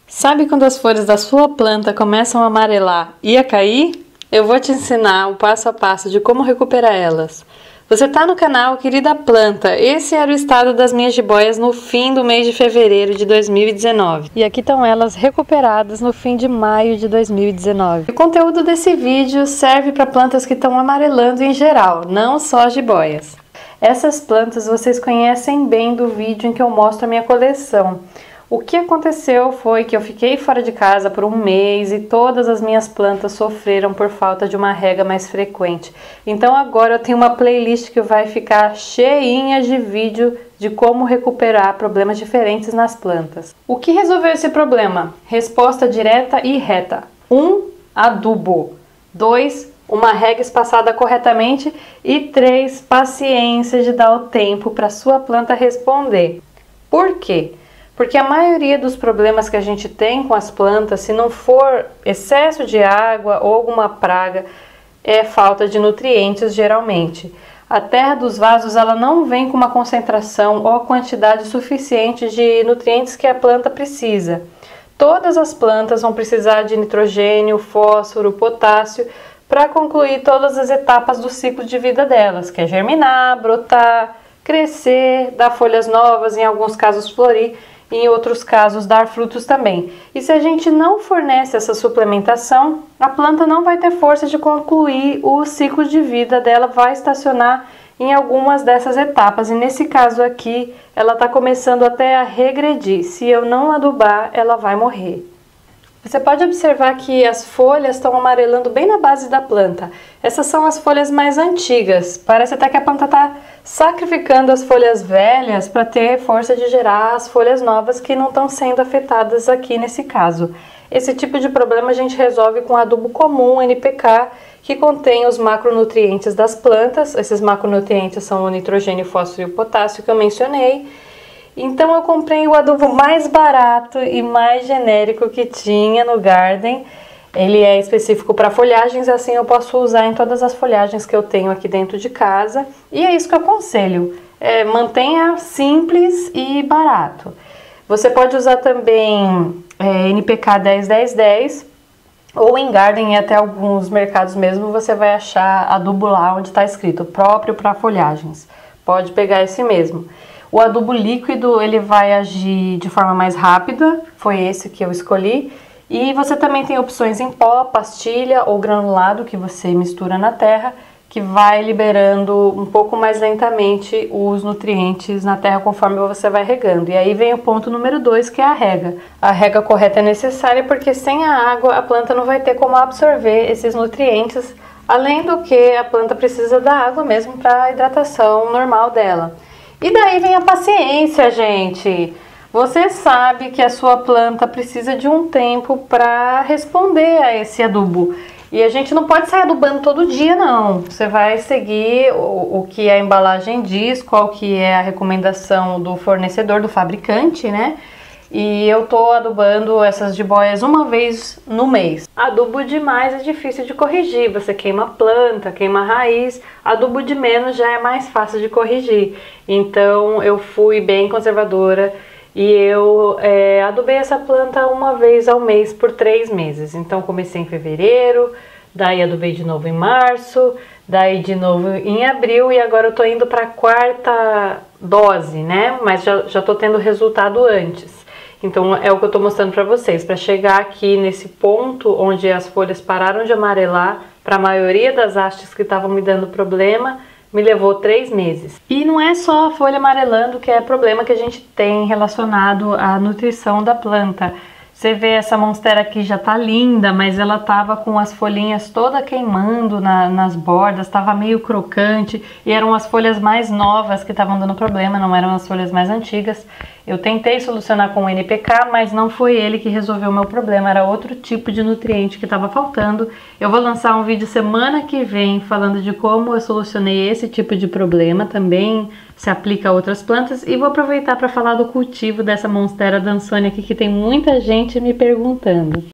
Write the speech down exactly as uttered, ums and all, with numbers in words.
Sabe quando as flores da sua planta começam a amarelar e a cair? Eu vou te ensinar o passo a passo de como recuperar elas. Você está no canal Querida Planta. Esse era o estado das minhas jiboias no fim do mês de fevereiro de dois mil e dezenove. E aqui estão elas recuperadas no fim de maio de dois mil e dezenove. O conteúdo desse vídeo serve para plantas que estão amarelando em geral, não só jiboias. Essas plantas vocês conhecem bem do vídeo em que eu mostro a minha coleção. O que aconteceu foi que eu fiquei fora de casa por um mês e todas as minhas plantas sofreram por falta de uma rega mais frequente. Então agora eu tenho uma playlist que vai ficar cheinha de vídeo de como recuperar problemas diferentes nas plantas. O que resolveu esse problema? Resposta direta e reta. um. Adubo. dois. Uma rega espaçada corretamente. E três. Paciência de dar o tempo para sua planta responder. Por quê? Porque a maioria dos problemas que a gente tem com as plantas, se não for excesso de água ou alguma praga, é falta de nutrientes geralmente. A terra dos vasos ela não vem com uma concentração ou a quantidade suficiente de nutrientes que a planta precisa. Todas as plantas vão precisar de nitrogênio, fósforo, potássio para concluir todas as etapas do ciclo de vida delas, que é germinar, brotar, crescer, dar folhas novas, em alguns casos florir, em outros casos dar frutos também. E se a gente não fornece essa suplementação, a planta não vai ter força de concluir o ciclo de vida dela, vai estacionar em algumas dessas etapas. E nesse caso aqui, ela está começando até a regredir. Se eu não adubar, ela vai morrer. Você pode observar que as folhas estão amarelando bem na base da planta. Essas são as folhas mais antigas. Parece até que a planta está sacrificando as folhas velhas para ter força de gerar as folhas novas que não estão sendo afetadas aqui nesse caso. Esse tipo de problema a gente resolve com adubo comum, N P K, que contém os macronutrientes das plantas. Esses macronutrientes são o nitrogênio, o fósforo e o potássio que eu mencionei. Então eu comprei o adubo mais barato e mais genérico que tinha no Garden. Ele é específico para folhagens, assim eu posso usar em todas as folhagens que eu tenho aqui dentro de casa. E é isso que eu aconselho, é, mantenha simples e barato. Você pode usar também é, N P K dez dez dez, ou em Garden e até alguns mercados mesmo você vai achar adubo lá onde está escrito, próprio para folhagens. Pode pegar esse mesmo. O adubo líquido ele vai agir de forma mais rápida, foi esse que eu escolhi. E você também tem opções em pó, pastilha ou granulado que você mistura na terra, que vai liberando um pouco mais lentamente os nutrientes na terra conforme você vai regando. E aí vem o ponto número dois, que é a rega. A rega correta é necessária porque sem a água a planta não vai ter como absorver esses nutrientes, além do que a planta precisa da água mesmo para a hidratação normal dela. E daí vem a paciência, gente. Você sabe que a sua planta precisa de um tempo para responder a esse adubo. E a gente não pode sair adubando todo dia, não. Você vai seguir o, o que a embalagem diz, qual que é a recomendação do fornecedor, do fabricante, né? E eu tô adubando essas jiboias uma vez no mês. Adubo demais é difícil de corrigir, você queima a planta, queima a raiz. Adubo de menos já é mais fácil de corrigir. Então eu fui bem conservadora e eu é, adubei essa planta uma vez ao mês por três meses. Então comecei em fevereiro, daí adubei de novo em março, daí de novo em abril e agora eu tô indo para a quarta dose, né? Mas já, já tô tendo resultado antes. Então é o que eu estou mostrando para vocês, para chegar aqui nesse ponto onde as folhas pararam de amarelar, para a maioria das hastes que estavam me dando problema, me levou três meses. E não é só a folha amarelando que é problema que a gente tem relacionado à nutrição da planta. Você vê essa monstera aqui já tá linda, mas ela tava com as folhinhas toda queimando na, nas bordas, tava meio crocante e eram as folhas mais novas que estavam dando problema, não eram as folhas mais antigas. Eu tentei solucionar com o N P K, mas não foi ele que resolveu o meu problema, era outro tipo de nutriente que estava faltando. Eu vou lançar um vídeo semana que vem falando de como eu solucionei esse tipo de problema, também se aplica a outras plantas. E vou aproveitar para falar do cultivo dessa monstera dançônia aqui, que tem muita gente me perguntando.